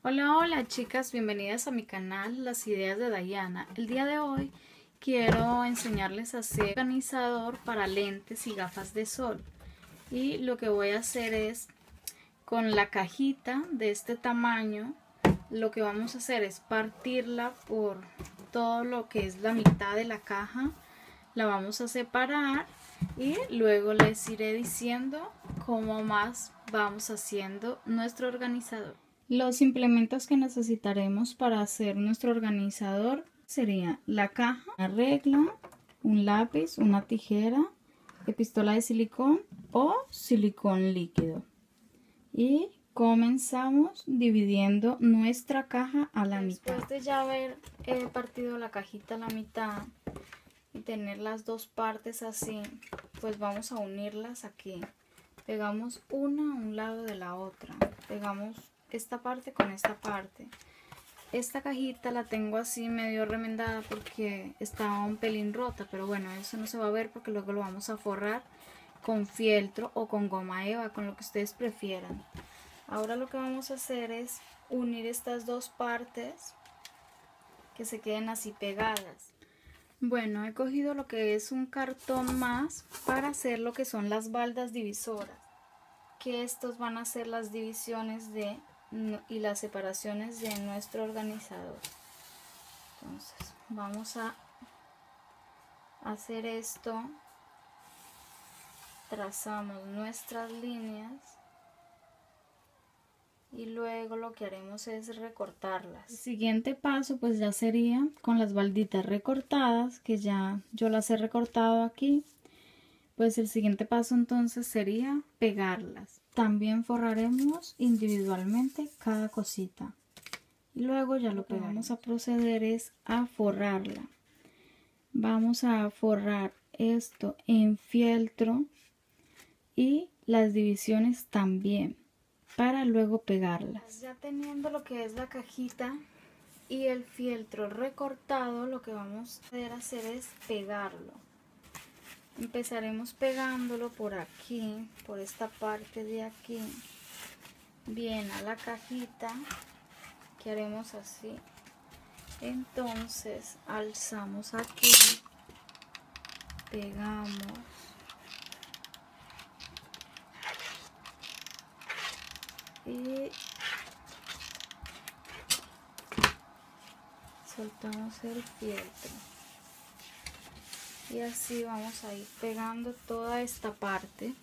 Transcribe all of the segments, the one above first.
Hola, hola chicas, bienvenidas a mi canal Las Ideas de Dayana. El día de hoy quiero enseñarles a hacer organizador para lentes y gafas de sol. Y lo que voy a hacer es, con la cajita de este tamaño, lo que vamos a hacer es partirla por todo lo que es la mitad de la caja. La vamos a separar y luego les iré diciendo cómo más vamos haciendo nuestro organizador. Los implementos que necesitaremos para hacer nuestro organizador sería la caja, una regla, un lápiz, una tijera, pistola de silicón o silicón líquido. Y comenzamos dividiendo nuestra caja a la mitad. Después de ya haber partido la cajita a la mitad y tener las dos partes así, pues vamos a unirlas aquí. Pegamos una a un lado de la otra, pegamos esta parte con esta parte. Esta cajita la tengo así medio remendada porque estaba un pelín rota, pero bueno, eso no se va a ver porque luego lo vamos a forrar con fieltro o con goma eva, con lo que ustedes prefieran. Ahora lo que vamos a hacer es unir estas dos partes que se queden así pegadas. Bueno, he cogido lo que es un cartón más para hacer lo que son las baldas divisoras, que estos van a ser las divisiones y las separaciones de nuestro organizador. Entonces vamos a hacer esto, trazamos nuestras líneas y luego lo que haremos es recortarlas. El siguiente paso pues ya sería con las balditas recortadas, que ya yo las he recortado aquí. Pues el siguiente paso entonces sería pegarlas. También forraremos individualmente cada cosita. Y luego ya lo que vamos a proceder es a forrarla. Vamos a forrar esto en fieltro y las divisiones también, para luego pegarlas. Ya teniendo lo que es la cajita y el fieltro recortado, lo que vamos a hacer es pegarlo. Empezaremos pegándolo por aquí, por esta parte de aquí, bien a la cajita, que haremos así. Entonces alzamos aquí, pegamos y soltamos el fieltro. Y así vamos a ir pegando toda esta parte.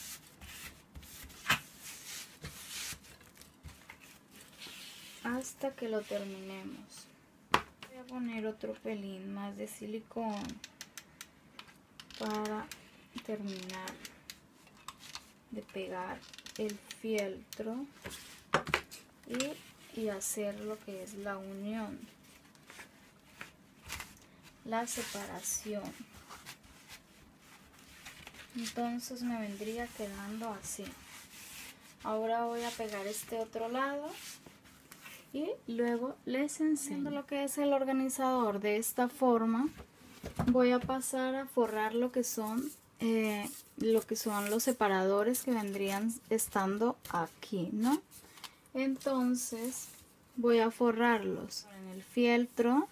Hasta que lo terminemos. Voy a poner otro pelín más de silicón para terminar de pegar el fieltro y hacer lo que es la unión, la separación. Entonces me vendría quedando así. Ahora voy a pegar este otro lado y luego les enseño lo que es el organizador. De esta forma voy a pasar a forrar lo que son los separadores que vendrían estando aquí, ¿no? Entonces voy a forrarlos en el fieltro,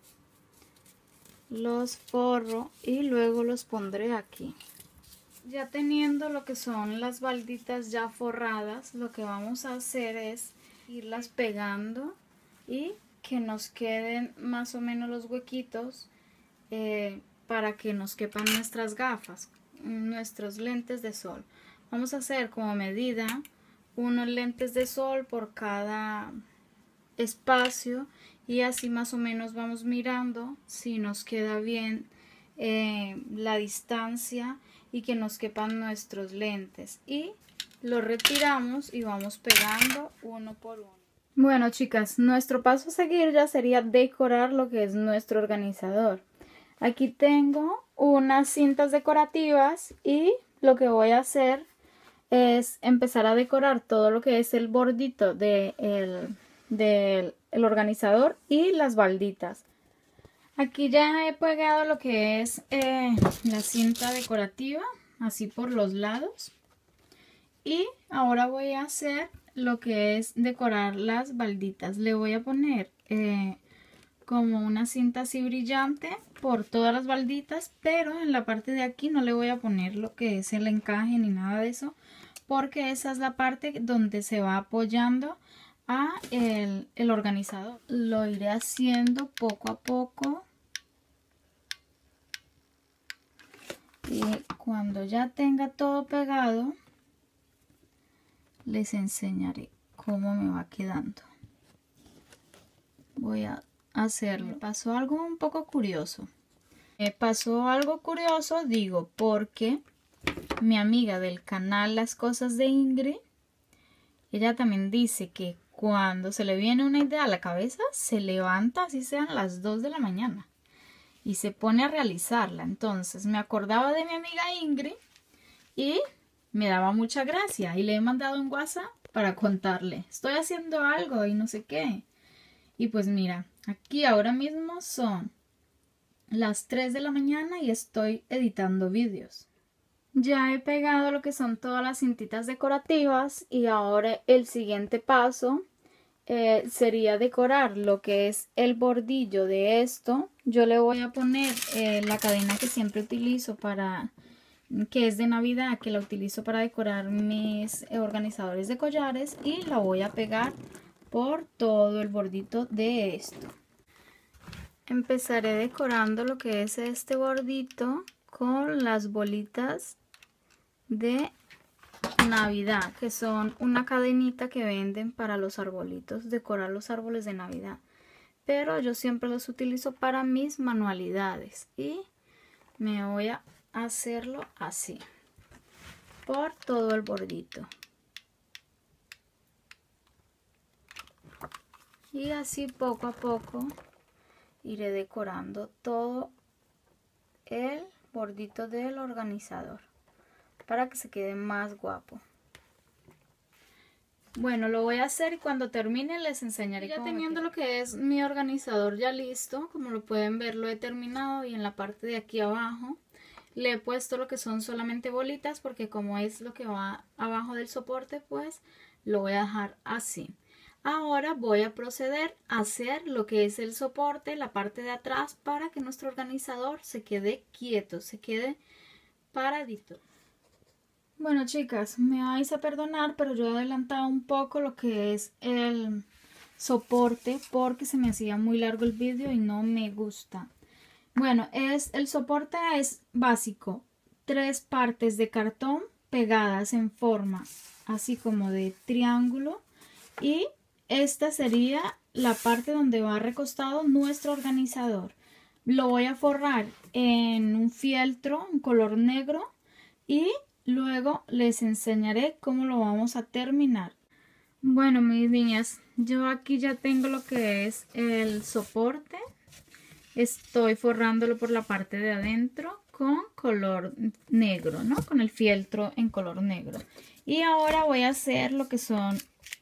los forro y luego los pondré aquí. Ya teniendo lo que son las balditas ya forradas, lo que vamos a hacer es irlas pegando y que nos queden más o menos los huequitos para que nos quepan nuestras gafas, nuestros lentes de sol. Vamos a hacer como medida unos lentes de sol por cada espacio y así más o menos vamos mirando si nos queda bien la distancia y que nos quepan nuestros lentes, y lo retiramos y vamos pegando uno por uno. Bueno chicas, nuestro paso a seguir ya sería decorar lo que es nuestro organizador. Aquí tengo unas cintas decorativas y lo que voy a hacer es empezar a decorar todo lo que es el bordito del organizador y las balditas. Aquí ya he pegado lo que es la cinta decorativa, así por los lados. Y ahora voy a hacer lo que es decorar las balditas. Le voy a poner como una cinta así brillante por todas las balditas, pero en la parte de aquí no le voy a poner lo que es el encaje ni nada de eso, porque esa es la parte donde se va apoyando a el organizador. Lo iré haciendo poco a poco y cuando ya tenga todo pegado les enseñaré cómo me va quedando. Voy a hacerlo. Me pasó algo un poco curioso. Me pasó algo curioso, digo, porque mi amiga del canal Las Cosas de Ingrid, ella también dice que cuando se le viene una idea a la cabeza, se levanta, así sean las 2 de la mañana, y se pone a realizarla. Entonces me acordaba de mi amiga Ingrid y me daba mucha gracia y le he mandado un WhatsApp para contarle, estoy haciendo algo y no sé qué. Y pues mira, aquí ahora mismo son las 3 de la mañana y estoy editando vídeos. Ya he pegado lo que son todas las cintitas decorativas y ahora el siguiente paso sería decorar lo que es el bordillo de esto. Yo le voy a poner la cadena que siempre utilizo que es de Navidad, que la utilizo para decorar mis organizadores de collares, y la voy a pegar por todo el bordito de esto. Empezaré decorando lo que es este bordito con las bolitas de Navidad, que son una cadenita que venden para los arbolitos, decorar los árboles de Navidad, pero yo siempre los utilizo para mis manualidades y me voy a hacerlo así por todo el bordito. Y así poco a poco iré decorando todo el bordito del organizador para que se quede más guapo. Bueno, lo voy a hacer y cuando termine les enseñaré. Ya teniendo lo que es mi organizador ya listo, como lo pueden ver, lo he terminado, y en la parte de aquí abajo le he puesto lo que son solamente bolitas, porque como es lo que va abajo del soporte, pues lo voy a dejar así. Ahora voy a proceder a hacer lo que es el soporte, la parte de atrás, para que nuestro organizador se quede quieto, se quede paradito. Bueno, chicas, me vais a perdonar, pero yo he adelantado un poco lo que es el soporte porque se me hacía muy largo el vídeo y no me gusta. Bueno, el soporte es básico, 3 partes de cartón pegadas en forma así como de triángulo, y esta sería la parte donde va recostado nuestro organizador. Lo voy a forrar en un fieltro en color negro y luego les enseñaré cómo lo vamos a terminar. Bueno, mis niñas, yo aquí ya tengo lo que es el soporte. Estoy forrándolo por la parte de adentro con color negro, ¿no? Con el fieltro en color negro. Y ahora voy a hacer lo que son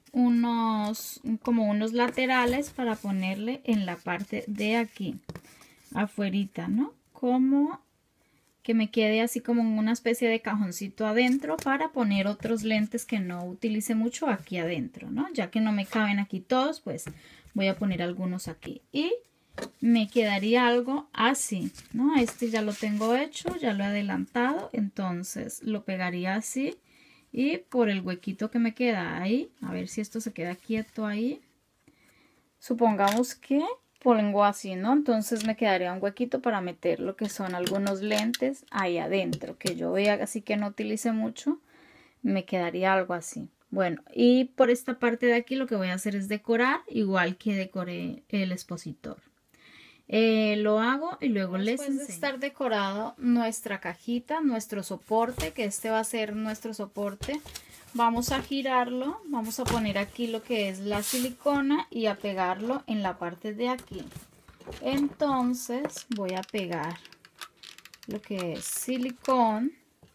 unos laterales para ponerle en la parte de aquí, afuerita, ¿no? Como que me quede así como una especie de cajoncito adentro para poner otros lentes que no utilice mucho aquí adentro, ¿no? Ya que no me caben aquí todos, pues voy a poner algunos aquí. Y me quedaría algo así, ¿no? Este ya lo tengo hecho, ya lo he adelantado, entonces lo pegaría así y por el huequito que me queda ahí, a ver si esto se queda quieto ahí. Supongamos que pongo así, ¿no? Entonces me quedaría un huequito para meter lo que son algunos lentes ahí adentro, que yo vea así que no utilice mucho, me quedaría algo así. Bueno, y por esta parte de aquí lo que voy a hacer es decorar, igual que decoré el expositor. Lo hago y luego les enseño. Después de estar decorado nuestra cajita, nuestro soporte, que este va a ser nuestro soporte, vamos a girarlo, vamos a poner aquí lo que es la silicona y a pegarlo en la parte de aquí. Entonces voy a pegar lo que es silicón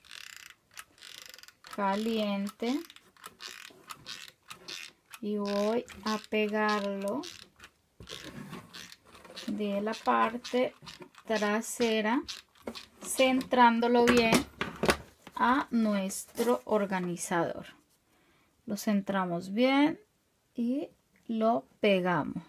caliente y voy a pegarlo de la parte trasera, centrándolo bien a nuestro organizador. Lo centramos bien y lo pegamos.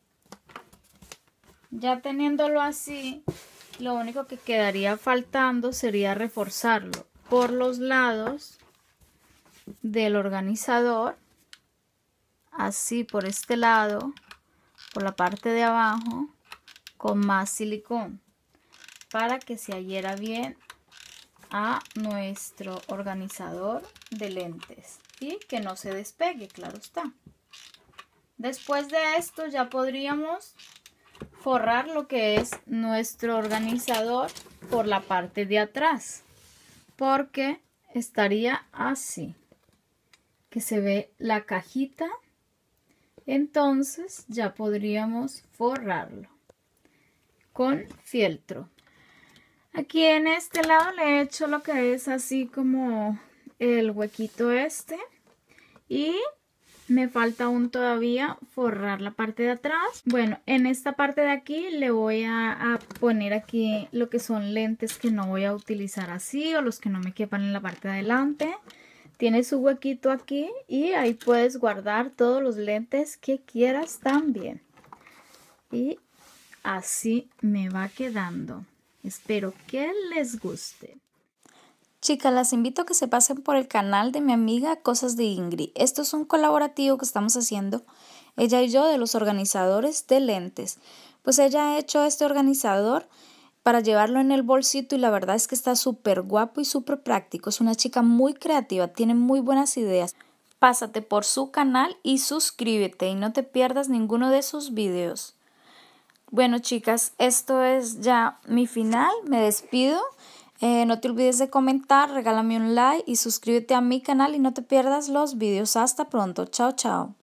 Ya teniéndolo así, lo único que quedaría faltando sería reforzarlo por los lados del organizador, así por este lado, por la parte de abajo, con más silicón, para que se adhiera bien a nuestro organizador de lentes y que no se despegue, claro está. Después de esto ya podríamos forrar lo que es nuestro organizador por la parte de atrás, porque estaría así, que se ve la cajita. Entonces ya podríamos forrarlo con fieltro. Aquí en este lado le he hecho lo que es así como el huequito este, y me falta aún todavía forrar la parte de atrás. Bueno, en esta parte de aquí le voy a poner aquí lo que son lentes que no voy a utilizar así, o los que no me quepan en la parte de adelante. Tiene su huequito aquí y ahí puedes guardar todos los lentes que quieras también. Y así me va quedando. Espero que les guste. Chicas, las invito a que se pasen por el canal de mi amiga Cosas de Ingrid. Esto es un colaborativo que estamos haciendo ella y yo de los organizadores de lentes. Pues ella ha hecho este organizador para llevarlo en el bolsito y la verdad es que está súper guapo y súper práctico. Es una chica muy creativa, tiene muy buenas ideas. Pásate por su canal y suscríbete y no te pierdas ninguno de sus videos. Bueno, chicas, esto es ya mi final. Me despido. No te olvides de comentar, regálame un like y suscríbete a mi canal y no te pierdas los videos. Hasta pronto. Chao, chao.